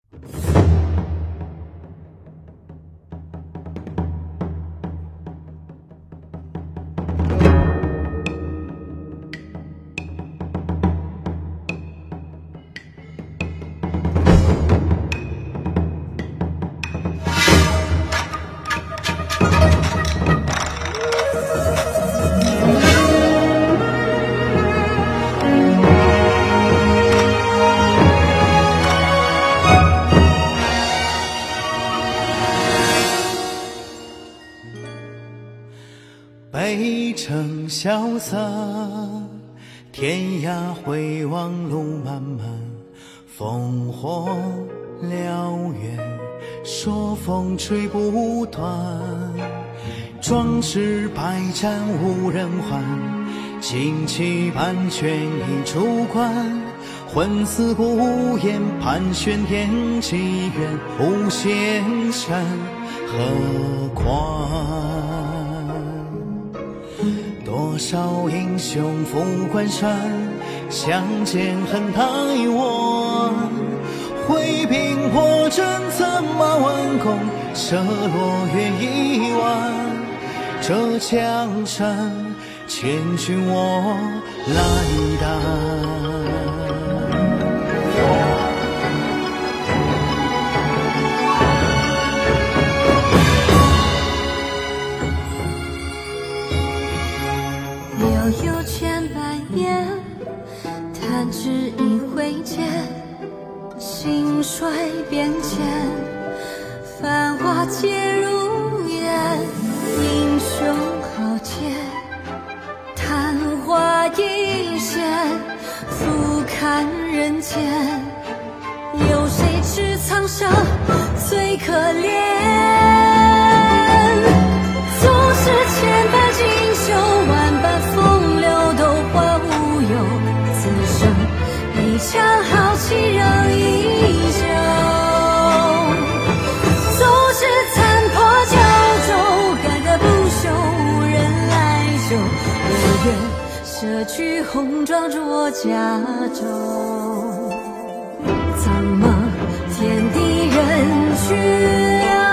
北城萧瑟，天涯回望路漫漫，烽火燎原，说风吹不断。壮士百战无人还，旌旗半悬一竹关。魂似孤雁盘旋天际远，无限山河宽。多少英雄赴关山，相见恨太晚。挥兵破阵，策马挽弓，射落月一弯。这江山，千军我来担。 悠悠千百年，弹指一挥间，兴衰变迁，繁华皆如烟。英雄豪杰，昙花一现，俯瞰人间。有谁知苍生最可怜？纵使千般锦绣，万般风流，都化无忧。此生一腔豪气仍依旧。纵使残破九州，干戈不休，无人来救。我愿舍去红妆着甲胄，苍茫天地人去。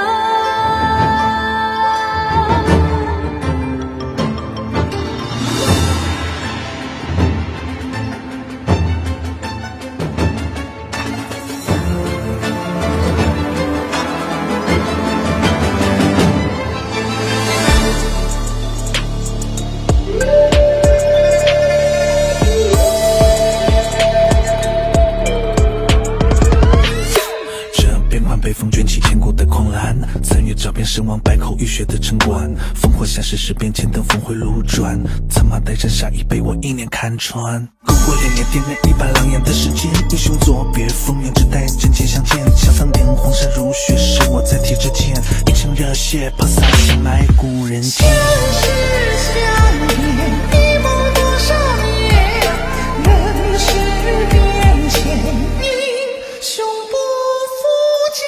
照遍身亡百口浴血的城关，烽火下世事变迁，等峰回路转。策马待战，下一被我一念看穿。篝火连年，点燃一把狼烟的时间。英雄作别，烽烟只待真剑相见。下苍莲，黄沙如血，是我在提之间。一腔热血，抛洒血脉故人间。 世相别，一梦多少年，人世变迁，英雄不复见。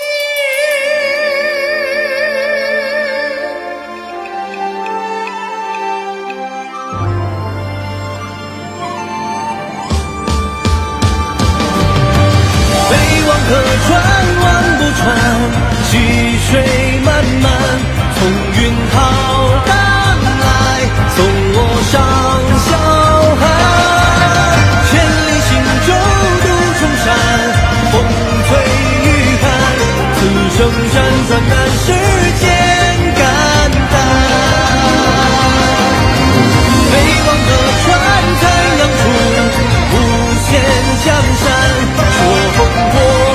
河川万不穿，细水漫漫，从云浩荡来，送我上小海。千里行舟渡重山，风吹雨寒，此生辗转难，世间感叹。北望河川才能出无限江山，说烽火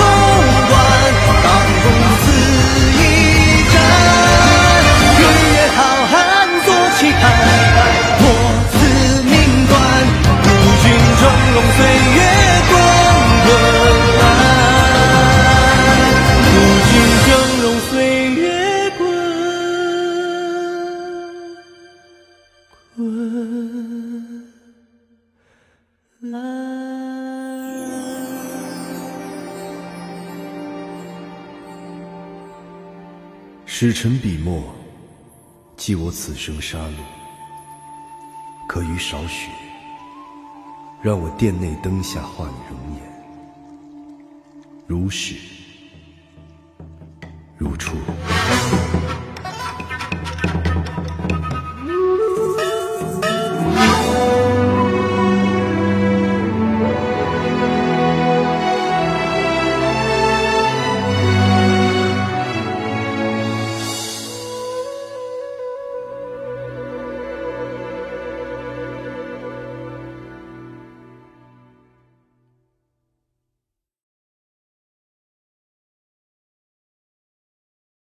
使臣笔墨，记我此生杀戮，可于少许，让我殿内灯下画你容颜。如是。 如初。